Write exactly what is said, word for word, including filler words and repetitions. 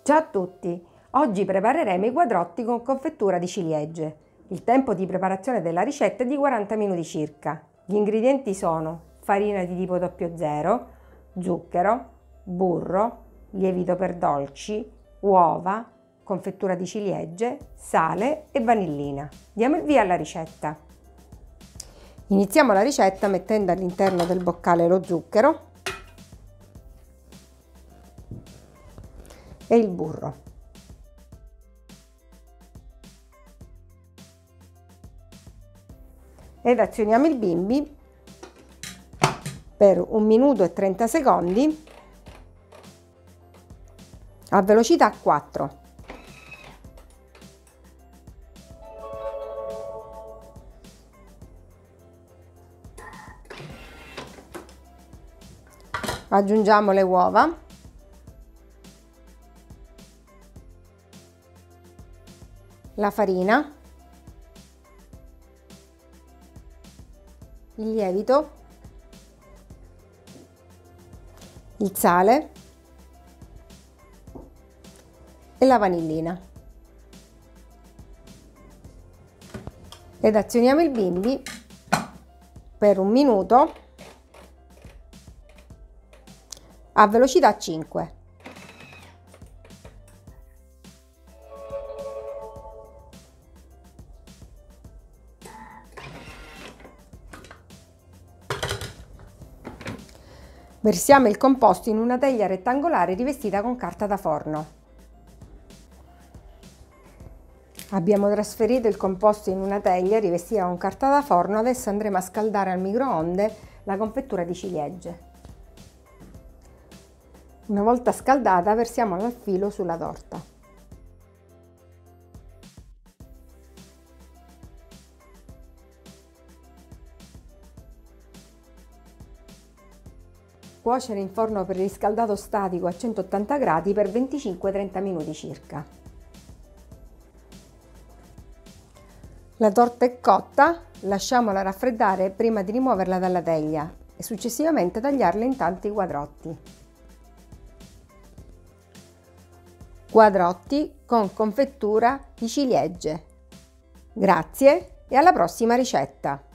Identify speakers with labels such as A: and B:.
A: Ciao a tutti! Oggi prepareremo i quadrotti con confettura di ciliegie. Il tempo di preparazione della ricetta è di quaranta minuti circa. Gli ingredienti sono farina di tipo zero zero, zucchero, burro, lievito per dolci, uova, confettura di ciliegie, sale e vanillina. Diamo il via alla ricetta. Iniziamo la ricetta mettendo all'interno del boccale lo zucchero e il burro. Ed azioniamo il bimbi per un minuto e trenta secondi a velocità quattro. Aggiungiamo le uova, la farina, il lievito, il sale e la vanillina. Ed azioniamo il bimbi per un minuto a velocità cinque. Versiamo il composto in una teglia rettangolare rivestita con carta da forno. Abbiamo trasferito il composto in una teglia rivestita con carta da forno, adesso andremo a scaldare al microonde la confettura di ciliegie. Una volta scaldata versiamola al filo sulla torta. Cuocere in forno preriscaldato statico a centottanta gradi per venticinque trenta minuti circa. La torta è cotta, lasciamola raffreddare prima di rimuoverla dalla teglia e successivamente tagliarla in tanti quadrotti. Quadrotti con confettura di ciliegie. Grazie e alla prossima ricetta!